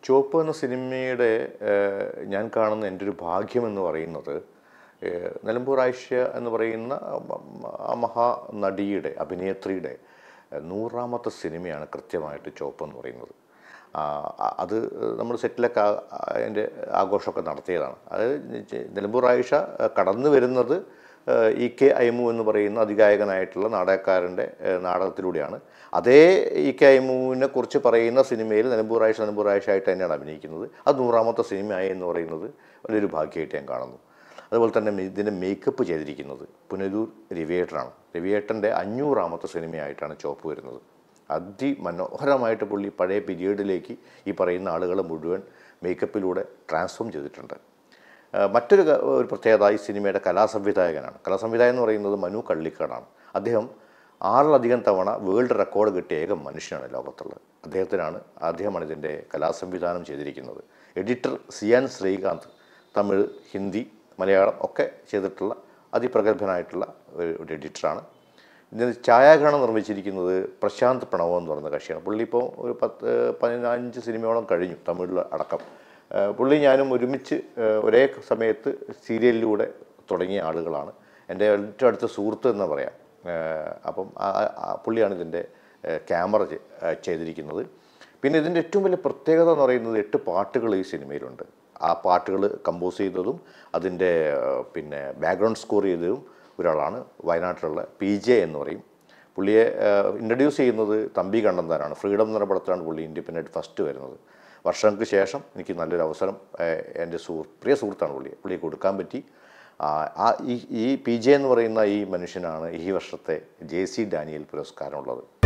ചുവപ്പ് എന്ന സിനിമയുടെ ഞാൻ കാണുന്ന എൻ്റെ ഒരു ഭാഗ്യമെന്ന് പറയുന്നത് നിലമ്പൂർ ആയിഷ എന്ന് പറയുന്ന ആ മഹാനടിയുടെ അഭിനേത്രിയുടെ 100ാമത്തെ സിനിമയാണ് കൃത്യമായിട്ട് ചുവപ്പ് എന്ന് പറയുന്നത്. അത് നമ്മൾ സെറ്റിലൊക്കെ അതിൻ്റെ ആഘോഷമൊക്കെ നടത്തിയതാണ്. അതായത് നിലമ്പൂർ ആയിഷ കടന്നു വരുന്നത് EK അയ്മു എന്ന് പറയുന്ന അതികായകനായിട്ടുള്ള നാടകക്കാരൻ്റെ നാടകത്തിലൂടെയാണ്. അതേ EK അയ്മുവിനെ കുറിച്ച് പറയുന്ന സിനിമയിൽ നിലമ്പൂർ ആയിഷ ആയിട്ട് തന്നെയാണ് അഭിനയിക്കുന്നത്. അത് 100ാമത്തെ സിനിമയായി എന്ന് പറയുന്നത് വലിയൊരു ഭാഗ്യമായിട്ട് ഞാൻ കാണുന്നു. അതുപോലെ തന്നെ ഇതിൻ്റെ മേക്കപ്പ് ചെയ്തിരിക്കുന്നത് പുനലൂർ രവിയേട്ടനാണ്. രവിയേട്ടൻ്റെ 500ാമത്തെ സിനിമയായിട്ടാണ് ചുവപ്പ് വരുന്നത്. അതിമനോഹരമായിട്ട് പുള്ളി പഴയ പീരീഡിലേക്ക് ഈ പറയുന്ന ആളുകളെ മുഴുവൻ മേക്കപ്പിലൂടെ ട്രാൻസ്ഫോം ചെയ്തിട്ടുണ്ട്. മറ്റൊരു പ്രത്യേകത ഈ സിനിമയുടെ കലാസംവിധായകനാണ്. കലാസംവിധായകൻ എന്ന് പറയുന്നത് മനു കള്ളിക്കാടാണ്. അദ്ദേഹം 6ലധികം തവണ വേൾഡ് റെക്കോർഡ് കിട്ടിയ ഏക മനുഷ്യനാണ് ലോകത്തുള്ളത്. അദ്ദേഹമാണ് ഇതിൻ്റെ കലാസംവിധാനം ചെയ്തിരിക്കുന്നത്. എഡിറ്റർ സിയാൻ ശ്രീകാന്ത് തമിഴ്, ഹിന്ദി, മലയാളം ഒക്കെ ചെയ്തിട്ടുള്ള അതിപ്രഗത്ഭനായിട്ടുള്ള ഒരു എഡിറ്ററാണ്. ഇതിന് ഛായാഗ്രഹണം നിർമ്മിച്ചിരിക്കുന്നത് പ്രശാന്ത് പ്രണവ് എന്ന് പറയുന്ന കക്ഷിയാണ്. പുള്ളി ഇപ്പോൾ ഒരു 15 സിനിമയോളം കഴിഞ്ഞു തമിഴിൽ അടക്കം. പുള്ളി ഞാനും ഒരുമിച്ച് ഒരേ സമയത്ത് സീരിയലിലൂടെ തുടങ്ങിയ ആളുകളാണ്. എൻ്റെ ഏറ്റവും അടുത്ത സുഹൃത്ത് എന്ന് പറയാം. അപ്പം പുള്ളിയാണ് ഇതിൻ്റെ ക്യാമറ ചെയ്തിരിക്കുന്നത്. പിന്നെ ഇതിൻ്റെ ഏറ്റവും വലിയ പ്രത്യേകത എന്ന് പറയുന്നത് 8 പാട്ടുകൾ ഈ സിനിമയിലുണ്ട്. ആ പാട്ടുകൾ കമ്പോസ് ചെയ്തതും അതിൻ്റെ പിന്നെ ബാക്ക്ഗ്രൗണ്ട് സ്കോർ ചെയ്തതും ഒരാളാണ്, വയനാട്ടിലുള്ള PJ എന്ന് പറയും. പുള്ളിയെ ഇൻട്രൊഡ്യൂസ് ചെയ്യുന്നത് തമ്പി കണ്ണന്താനാണ്. ഫ്രീഡം എന്ന പടത്തിലാണ് പുള്ളി ഇൻഡിപെൻഡൻറ്റ് ഫസ്റ്റ് വരുന്നത്. വർഷങ്ങൾക്ക് ശേഷം എനിക്ക് നല്ലൊരു അവസരം എൻ്റെ പ്രിയ സുഹൃത്താണ് പുള്ളിയെ കൊടുക്കാൻ പറ്റി. ഈ PJ എന്ന് പറയുന്ന ഈ മനുഷ്യനാണ് ഈ വർഷത്തെ JC ഡാനിയൽ പുരസ്കാരമുള്ളത്.